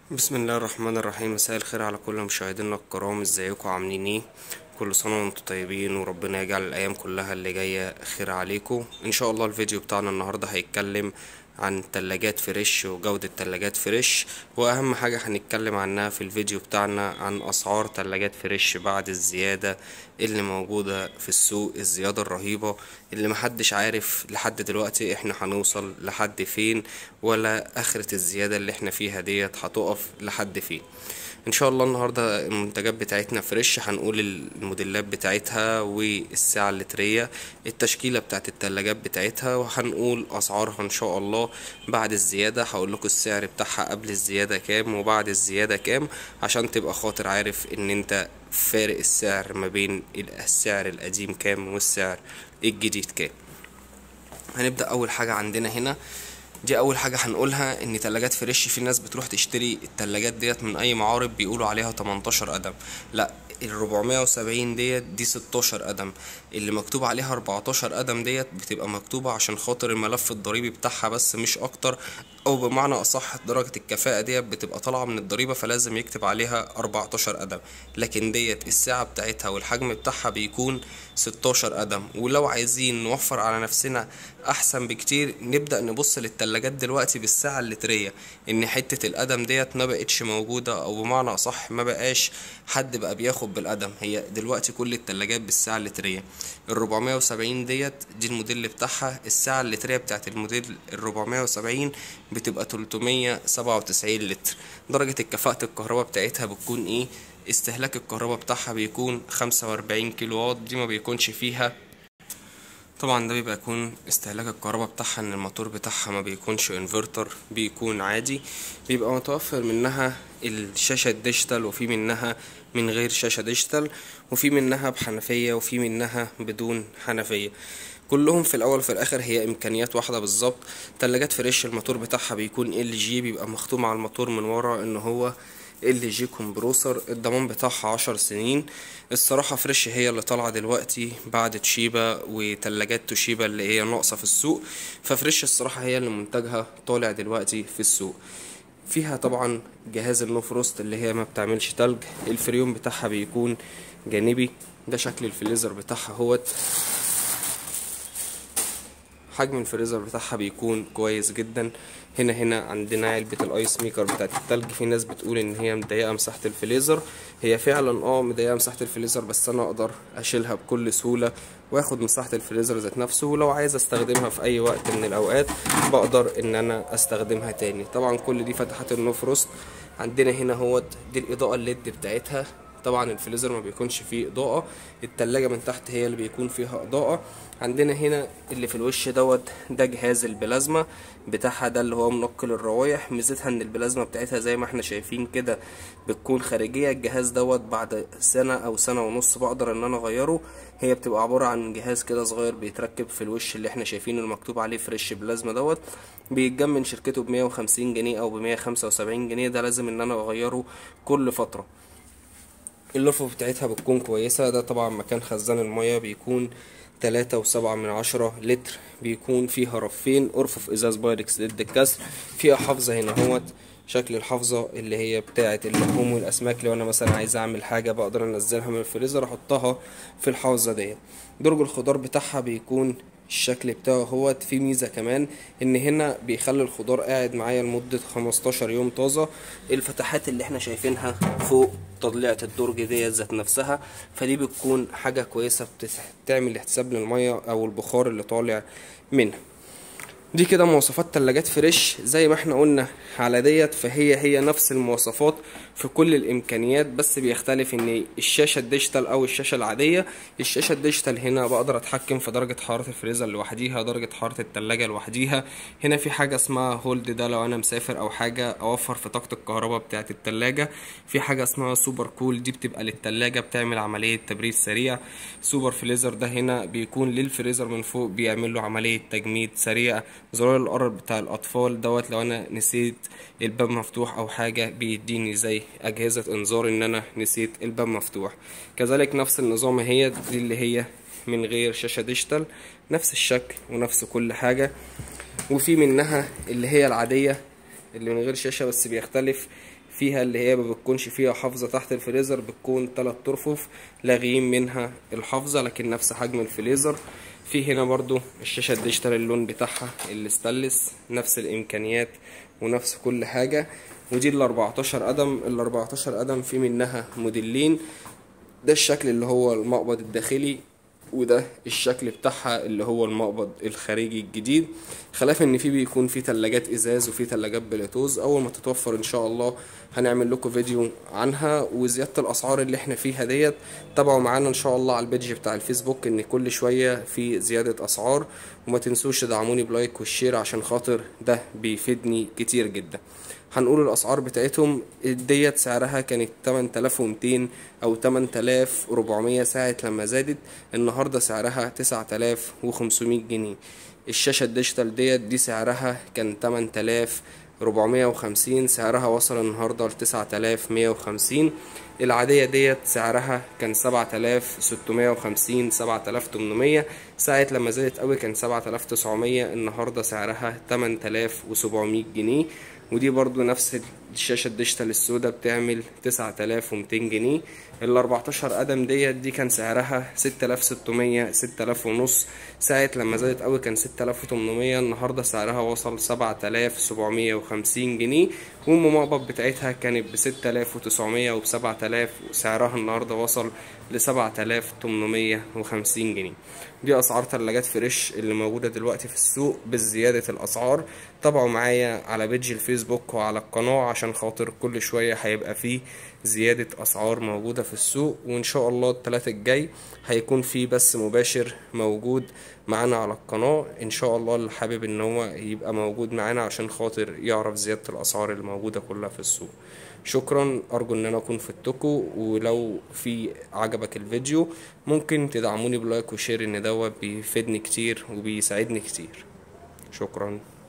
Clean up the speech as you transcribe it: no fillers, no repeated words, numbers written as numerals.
بسم الله الرحمن الرحيم. مساء الخير على كل مشاهدينا الكرام، ازيكم عاملين ايه؟ كل سنة وانتم طيبين، وربنا يجعل الايام كلها اللي جاية خير عليكم ان شاء الله. الفيديو بتاعنا النهاردة هيتكلم عن تلاجات فريش وجودة تلاجات فريش، واهم حاجة هنتكلم عنها في الفيديو بتاعنا عن اسعار تلاجات فريش بعد الزيادة اللي موجودة في السوق، الزيادة الرهيبة اللي محدش عارف لحد دلوقتي احنا هنوصل لحد فين، ولا اخرة الزيادة اللي احنا فيها ديت هتقف لحد فين. ان شاء الله النهارده المنتجات بتاعتنا فريش، هنقول الموديلات بتاعتها والسعة اللترية، التشكيلة بتاعت التلاجات بتاعتها، وهنقول اسعارها ان شاء الله بعد الزيادة. هقول لكم السعر بتاعها قبل الزيادة كام وبعد الزيادة كام، عشان تبقى خاطر عارف ان انت فارق السعر ما بين السعر القديم كام والسعر الجديد كام. هنبدأ اول حاجة عندنا هنا، دي اول حاجه هنقولها، ان تلاجات فريش في ناس بتروح تشتري التلاجات ديت من اي معارض بيقولوا عليها 18 قدم. لا، ال 470 دي 16 قدم، اللي مكتوب عليها 14 قدم ديت بتبقى مكتوبه عشان خاطر الملف الضريبي بتاعها بس، مش اكتر، او بمعنى اصح درجه الكفاءه ديت بتبقى طالعه من الضريبه، فلازم يكتب عليها 14 قدم. لكن ديت السعه بتاعتها والحجم بتاعها بيكون 16 قدم. ولو عايزين نوفر على نفسنا احسن بكتير، نبدأ نبص للتلاجات دلوقتي بالسعة اللترية، ان حتة القدم ديت ما بقتش موجودة، او بمعنى اصح ما بقاش حد بقى بياخد بالقدم. هي دلوقتي كل التلاجات بالسعة اللترية. ال 470 دي الموديل بتاعها، السعة اللترية بتاعت الموديل ال 470 بتبقى 397 لتر. درجة الكفاءة الكهرباء بتاعتها بتكون ايه؟ استهلاك الكهرباء بتاعها بيكون 45 كيلو واط، دي ما بيكونش فيها طبعا، ده بيبقى يكون استهلاك الكهرباء بتاعها، ان الموتور بتاعها ما بيكونش انفرتر، بيكون عادي. بيبقى متوفر منها الشاشة الديجيتال، وفي منها من غير شاشة ديجيتال، وفي منها بحنفية، وفي منها بدون حنفية. كلهم في الاول وفي الاخر هي امكانيات واحده بالظبط. تلاجات فريش الموتور بتاعها بيكون ال جي، بيبقى مختوم على الموتور من ورا ان هو ال جي كومبروسر. الضمان بتاعها 10 سنين. الصراحه فريش هي اللي طالعه دلوقتي بعد توشيبا وتلاجات توشيبا اللي هي ناقصه في السوق، ففريش الصراحه هي اللي منتجها طالع دلوقتي في السوق. فيها طبعا جهاز النو فروست اللي هي ما بتعملش تلج. الفريون بتاعها بيكون جانبي. ده شكل الفليزر بتاعها هوت. حجم الفريزر بتاعها بيكون كويس جدا. هنا عندنا علبة الايس ميكر بتاعت التلج. في ناس بتقول ان هي مضيقة مساحة الفريزر، هي فعلا مضيقة مساحة الفريزر، بس انا اقدر اشيلها بكل سهولة واخد مساحة الفريزر ذات نفسه، ولو عايز استخدمها في اي وقت من الاوقات بقدر ان انا استخدمها تاني. طبعا كل دي فتحات النو فروست. عندنا هنا هوت دي الاضاءة الليد بتاعتها. طبعا الفريزر ما بيكونش فيه اضاءة، التلاجة من تحت هي اللي بيكون فيها اضاءة. عندنا هنا اللي في الوش ده جهاز البلازما بتاعها، ده اللي هو منقل الروايح. ميزتها ان البلازما بتاعتها زي ما احنا شايفين كده بتكون خارجية. الجهاز بعد سنة او سنة ونص بقدر ان انا اغيره. هي بتبقى عبارة عن جهاز كده صغير بيتركب في الوش اللي احنا شايفينه المكتوب عليه فريش بلازما. بيتجمع من شركته ب150 جنيه او ب175 جنيه. ده لازم ان انا اغيره كل فترة. اللفة بتاعتها بتكون كويسة. ده طبعا مكان خزان المية، بيكون 3.7 لتر. بيكون فيها رفين، أرفف إزاز بايركس ضد الكسر. فيها حافظة هنا هوت، شكل الحافظة اللي هي بتاعة اللحوم والأسماك. لو أنا مثلا عايز أعمل حاجة بقدر أنزلها من الفريزر أحطها في الحافظة ديت. درج الخضار بتاعها بيكون الشكل بتاعه هوت. في ميزة كمان ان هنا بيخلي الخضار قاعد معايا لمدة 15 يوم طازة. الفتحات اللي احنا شايفينها فوق تضليعة الدرج ذات نفسها، فدي بتكون حاجة كويسة بتعمل احتساب للمية او البخار اللي طالع منها. دي كده مواصفات تلاجات فريش زي ما احنا قلنا على ديت، فهي نفس المواصفات في كل الامكانيات، بس بيختلف ان الشاشة الديجيتال او الشاشة العادية. الشاشة الديجيتال هنا بقدر اتحكم في درجة حرارة الفريزر لوحديها، درجة حرارة التلاجة لوحديها. هنا في حاجة اسمها هولد، ده لو انا مسافر او حاجة اوفر في طاقة الكهرباء بتاعة التلاجة. في حاجة اسمها سوبر كول، دي بتبقى للتلاجة بتعمل عملية تبريد سريع. سوبر فريزر ده هنا بيكون للفريزر من فوق، بيعمل له عملية تجميد سريع. زرار القرب بتاع الاطفال لو انا نسيت الباب مفتوح او حاجه بيديني زي اجهزه انذار ان انا نسيت الباب مفتوح. كذلك نفس النظام هي دي اللي هي من غير شاشه ديجيتال، نفس الشكل ونفس كل حاجه. وفي منها اللي هي العاديه اللي من غير شاشه، بس بيختلف فيها اللي هي ما بتكونش فيها حافظة تحت الفريزر، بتكون 3 ترفف لاغيين منها الحافظة لكن نفس حجم الفريزر. في هنا برضو الشاشة الديجيتال اللون بتاعها الاستانلس، نفس الامكانيات ونفس كل حاجة. ودي ال 14 قدم. ال 14 قدم في منها موديلين، ده الشكل اللي هو المقبض الداخلي، وده الشكل بتاعها اللي هو المقبض الخارجي الجديد. خلاف ان في بيكون في تلاجات ازاز وفي تلاجات بلوتوز. اول ما تتوفر ان شاء الله هنعمل لكم فيديو عنها. وزيادة الاسعار اللي احنا فيها ديت تابعوا معانا ان شاء الله على البيدج بتاع الفيسبوك، ان كل شوية في زيادة اسعار. وما تنسوش تدعموني بلايك والشير عشان خاطر ده بيفيدني كتير جدا. هنقول الاسعار بتاعتهم ديت سعرها كانت 8200 او 8400 ساعة لما زادت، النهاردة سعرها 9500 جنيه. الشاشة الديجيتال دي سعرها كان 8450، سعرها وصل النهاردة ل 9150. العادية ديت سعرها كان 7650 7800، ساعة لما زادت قوي كان 7900، النهاردة سعرها 8700 جنيه. ودي برضو نفس الشاشة الديجيتال السوداء بتعمل 9200 جنيه. ال 14 قدم دي كان سعرها 6600 6000 ونص، ساعة لما زادت قوي كان 6800، النهاردة سعرها وصل 7750 جنيه. والمقبض بتاعتها كانت ب 6900 وب 7000، وسعرها النهاردة وصل ل 7850 جنيه. دي اسعار تلاجات فريش اللي موجودة دلوقتي في السوق بزيادة الاسعار. تابعوا معايا على بيدج الفيسبوك وعلى القناة عشان خاطر كل شوية هيبقى فيه زيادة اسعار موجودة في السوق. وان شاء الله الثلاث الجاي هيكون فيه بث مباشر موجود معانا على القناة ان شاء الله. اللي حابب ان هو يبقى موجود معانا عشان خاطر يعرف زيادة الاسعار اللي موجودة كلها في السوق. شكرا، ارجو ان انا اكون فدتكم. ولو في عجبك الفيديو ممكن تدعموني بلايك وشير، ان دوت بيفيدني كتير وبيساعدني كتير. شكرا.